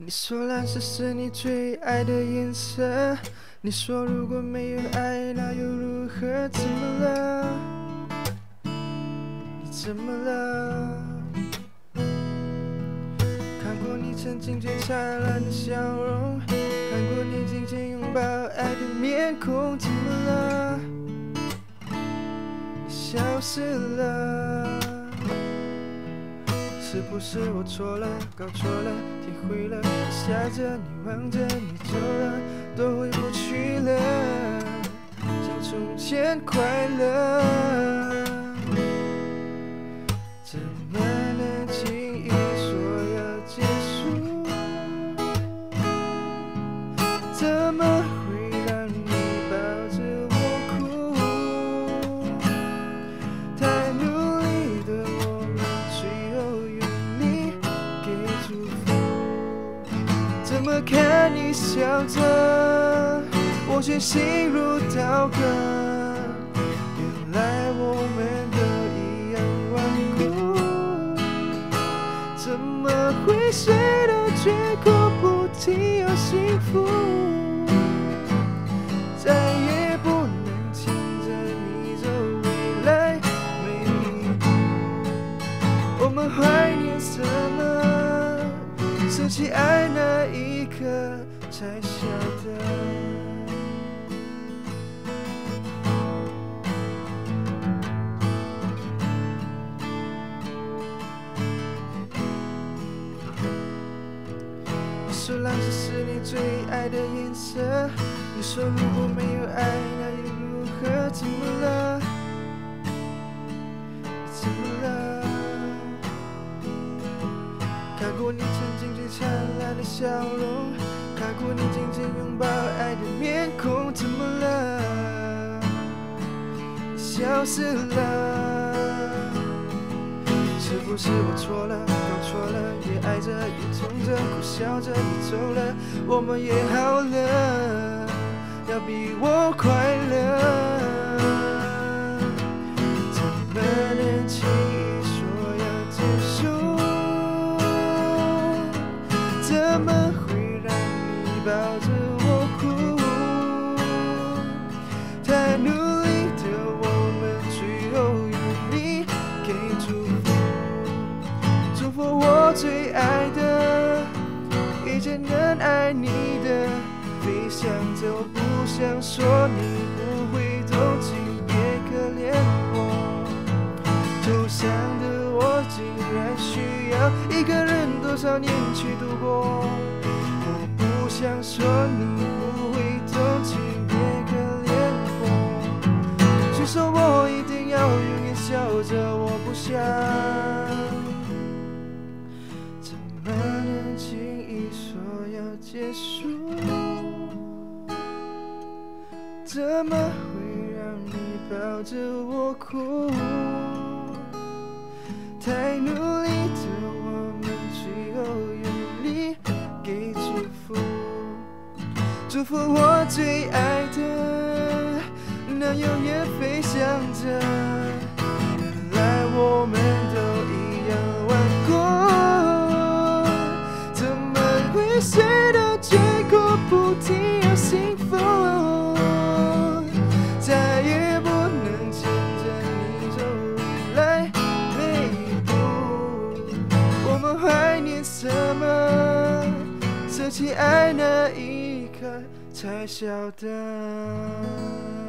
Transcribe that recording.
你说蓝色是你最爱的颜色，你说如果没有爱，那又如何？怎么了？你怎么了？看过你曾经最灿烂的笑容，看过你紧紧拥抱爱的面孔，怎么了？你消失了。是不是我错了，搞错了，体会了，想着你，望着你走了，都回不去了，像从前快乐。怎么能轻易说要结束？怎么会让你抱着我哭？太努力的我们，最后用力给祝福。怎么看你笑着，我却心如刀割。原来我们都一样顽固。怎么会谁都绝口不提要幸福？再也不能牵着你走未来每一步。我们怀念什么？舍弃爱那一刻才晓得。你说蓝色是你最爱的颜色，你说如果没有爱，那又如何？怎么了？你怎么了？看过你曾经最灿烂的笑容，看过你紧紧拥抱爱的面孔，怎么了？你消失了。是不是我错了，搞错了，越爱着越痛着，苦笑着你走了，我们也好了，要比我快乐。怎么能轻易说要结束？怎么会让你抱着我哭？太努力的我们，最后用力给祝福。祝福我最爱的，遇见能爱你的，飞翔着我不想说你不会同情，别可怜我。受伤的我竟然需要一个人多少年去度过。我不想说你不会同情，别可怜我。谁说我一定要永远笑着？我不想。怎么能轻易说要结束？怎么会让你抱着我哭？太努力的我们，最后用力给祝福。祝福我最爱的，能永远飞翔着。原来我们都一样顽固。怎么会谁都绝口不提要幸福？再也不能牵着你走未来每一步。我们怀念什么？舍弃爱那一刻才晓得。